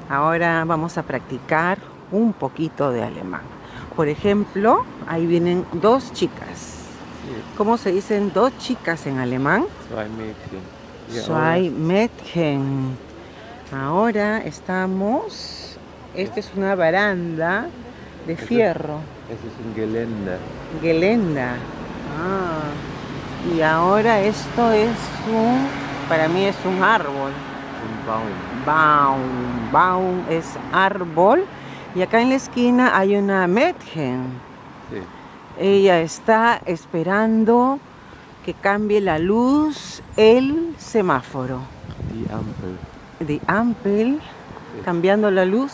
Ahora vamos a practicar un poquito de alemán. Por ejemplo, ahí vienen dos chicas. ¿Cómo se dicen dos chicas en alemán? Zwei Mädchen. Zwei Mädchen. Ahora estamos... Esta es una baranda de fierro. Es un Geländer. Geländer. Ah. Y ahora esto es un... Para mí es un árbol. Un Baum. Baum. Baum es árbol. Y acá en la esquina hay una Mädchen. Sí. Ella está esperando que cambie la luz el semáforo. Die Ampel. Die Ampel. Sí. Cambiando la luz.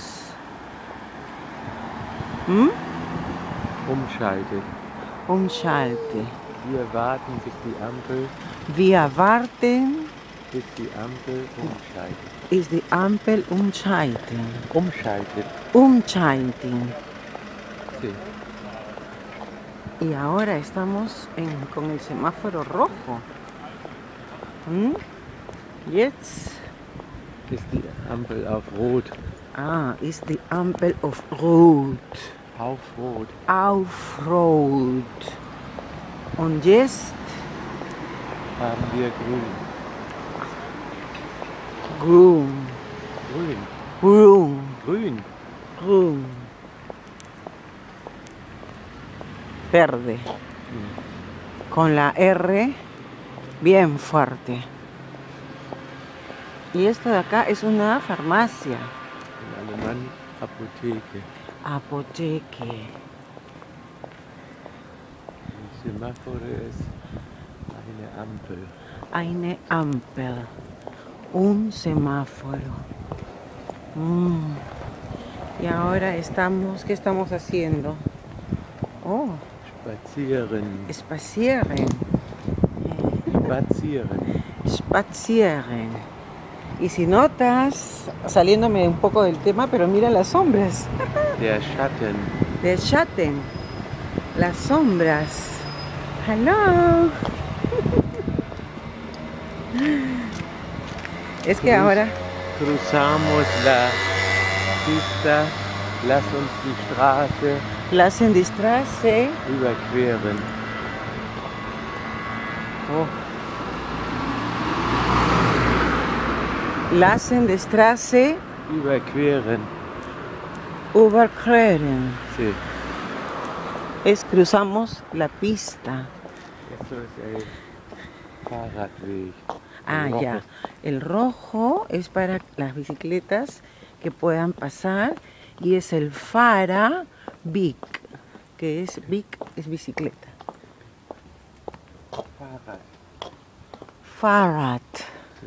Umschaltet. Umschalte. Wir warten bis die Ampel. Wir warten bis die Ampel umschaltet. Is die Ampel umschalten. Umschaltet. Umschalten. Sí. Y ahora estamos con el semáforo rojo. Jetzt ist die Ampel auf Rot. Ah, ist die Ampel auf Rot. Auf Rot. Auf Rot. Und jetzt haben wir Grün. Grün. Grün. Grün. Grün. Grün. Verde. Con la R bien fuerte. Y esta de acá es una farmacia. En alemán, Apotheke. Apotheke. El semáforo es eine Ampel. Eine Ampel. Un semáforo. Y ahora estamos, ¿qué estamos haciendo? Oh. Spazieren. Spazieren. Spazieren. Spazieren. Y si notas, saliéndome un poco del tema, pero mira las sombras. Der Schatten. Der Schatten. Las sombras. Hello. Es que ahora cruzamos la pista, lass uns die Straße lassen die Straße überqueren. Oh. Lassen die Straße überqueren. Überqueren. Sí. Es cruzamos la pista. Esto es el Fahrradweg. Ah, ya. El rojo es para las bicicletas que puedan pasar y es el Fahrradweg, que es bicicleta. Fahrrad. Fahrrad. Sí.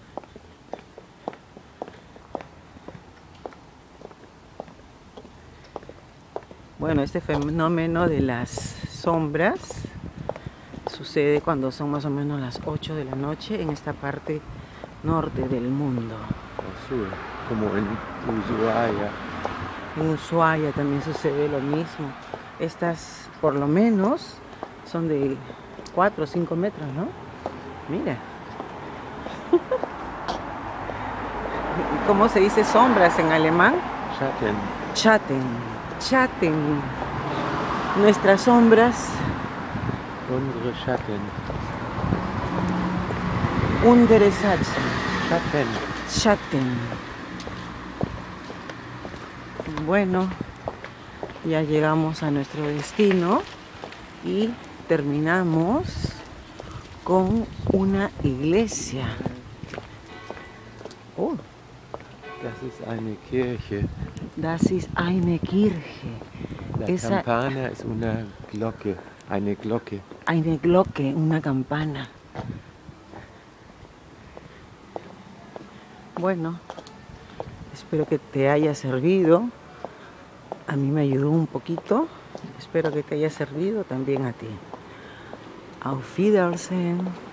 Bueno, este fenómeno de las sombras sucede cuando son más o menos las 8 de la noche en esta parte norte del mundo. Sur, como en Ushuaia. En Ushuaia también sucede lo mismo. Estas, por lo menos, son de 4 o 5 metros, ¿no? Mira. ¿Cómo se dice sombras en alemán? Schatten. Schatten. Schatten. Nuestras sombras. Unsere Schatten. Unsere Schatten. Schatten. Schatten. Bueno, ya llegamos a nuestro destino y terminamos con una iglesia. Oh. Das ist eine Kirche. Das ist eine Kirche. La campana es una Glocke. Eine Glocke. Eine Glocke, una campana. Bueno, espero que te haya servido. A mí me ayudó un poquito. Espero que te haya servido también a ti. Auf Wiedersehen.